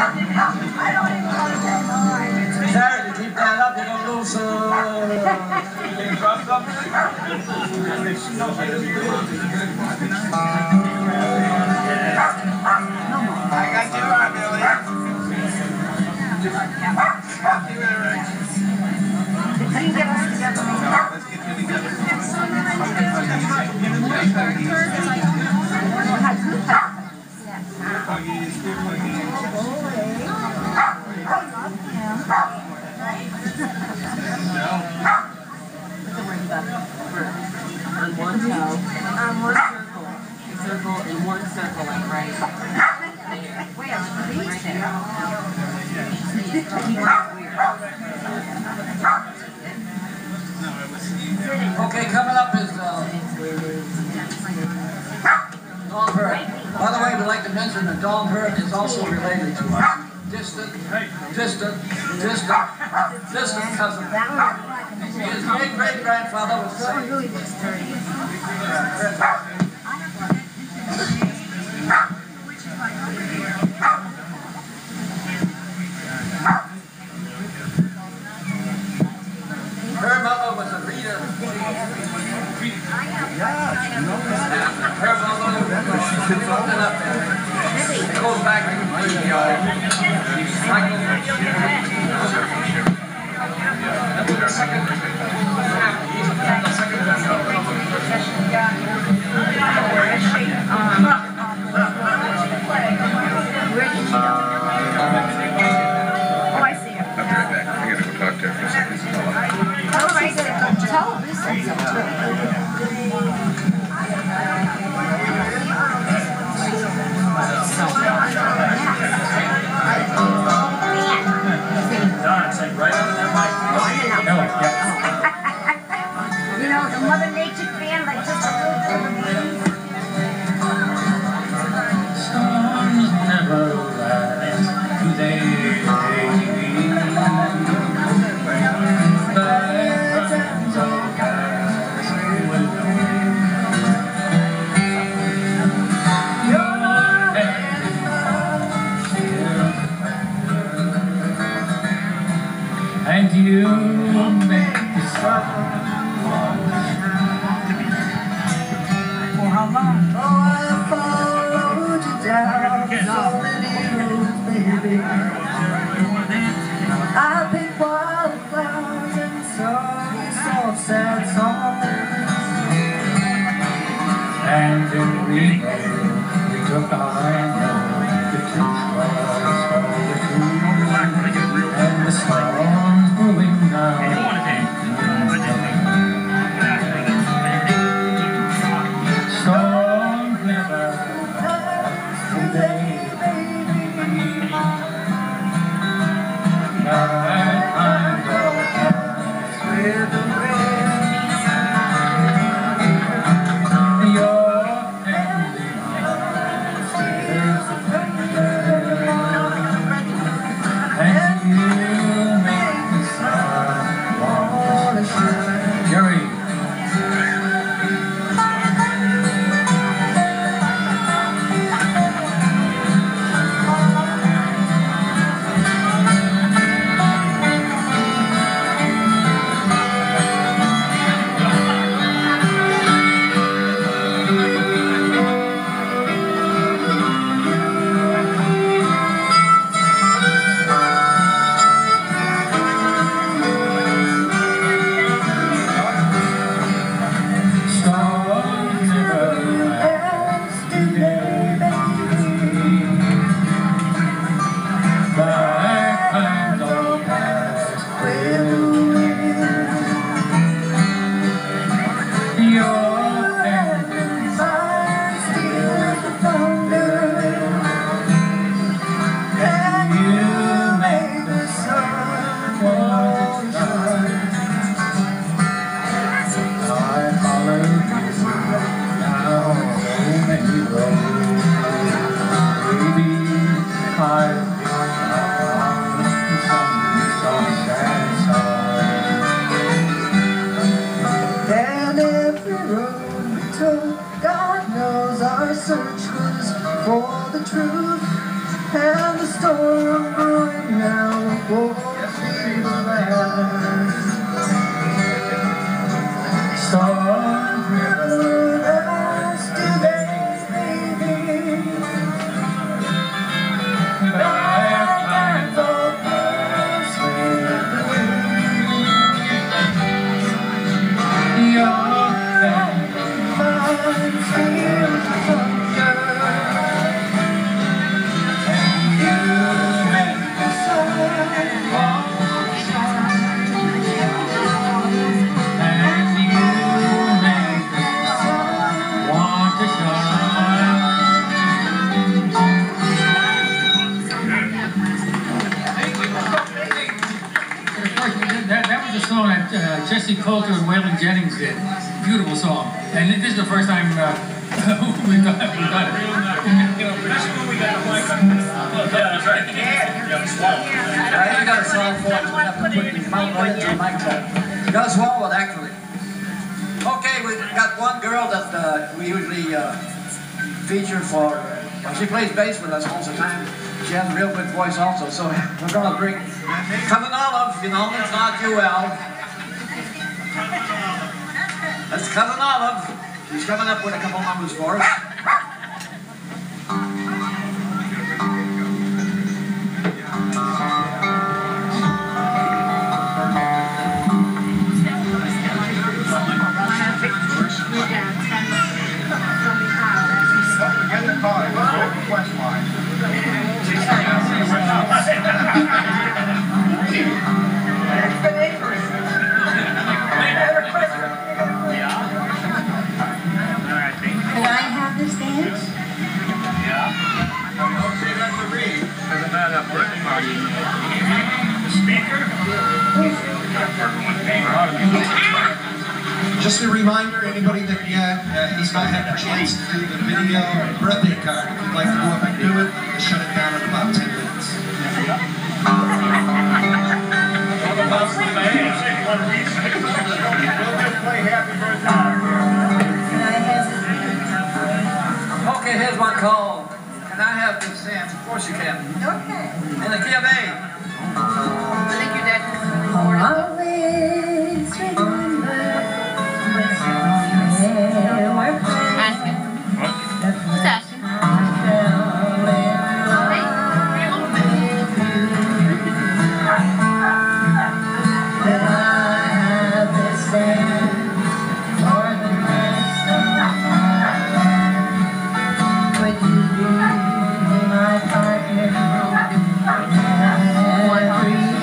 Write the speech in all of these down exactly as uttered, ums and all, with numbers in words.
Sarah, you keep that up, you're gonna lose some. I got you on, Billy. You can get us together. Let's get you together. On one toe, on one circle, circle in one circle, like right there. Where? Right there. Keep on weird. Okay, coming up is uh, Dawn Hurt. By the way, we'd like to mention that Dawn Hurt is also related to us. Distant, distant, distant, distant cousin. His great-great-grandfather was the same. Her mother was a reader. Her mother was up there. It goes back to the second. Oh, I see her. I'll be right back. I gotta go talk to her for a second. All right, so tell her this is you know, the Mother Nature fan, like just a little bit. Storms never last, do they? Bad times all pass away. Your hand in mine, and you make the sun. For how long? Oh, I followed you down so many roads, baby. I picked wildflowers and sung soft, sad songs. And in we we took our hand, the kids was all the cool, and the storms moving down. Storm never last, baby. song that uh, Jesse Coulter and Waylon Jennings did. Beautiful song. And this is the first time uh, we've done it. We've done it. That's when we got a mic on. Yeah, that's right. You got to swallow. Yeah, you got to swallow for it. You have to put your mouth right into the microphone. You got to swallow it, actually. Okay, we've got one girl that uh, we usually uh, feature for. Well, she plays bass with us most of the time. She has a real good voice also, so we're going to bring Cousin Olive, you know, it's not you, Al. That's Cousin Olive. She's coming up with a couple numbers for us. Just a reminder, anybody that yet uh, has not had a chance to do the video or birthday card, if you'd like to go up and do it, we'll shut it down in about ten minutes. Okay, here's one called Can I Have This Dance? Of course you can. Okay. In the key of A. I think your dad can record it. Always remember when there were Ask him. Who's asking? that I have this dance for the rest of my life. Would you be my partner every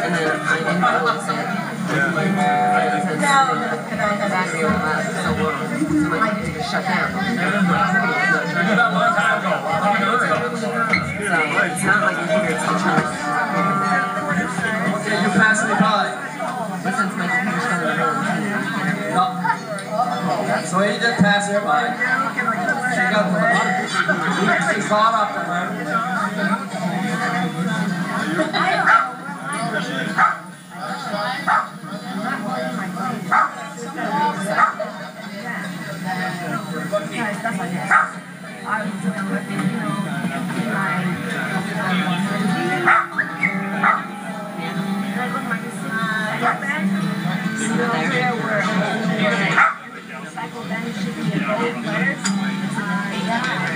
and then I didn't notice it. Because the battery went up so long. So my computer just shut down. So it's not like you hear it's the charge. Okay, you passed me by. But since my computer's still in the room, No. So he did pass her by. She got the She caught up to her. Cycle bench should be a gold letters.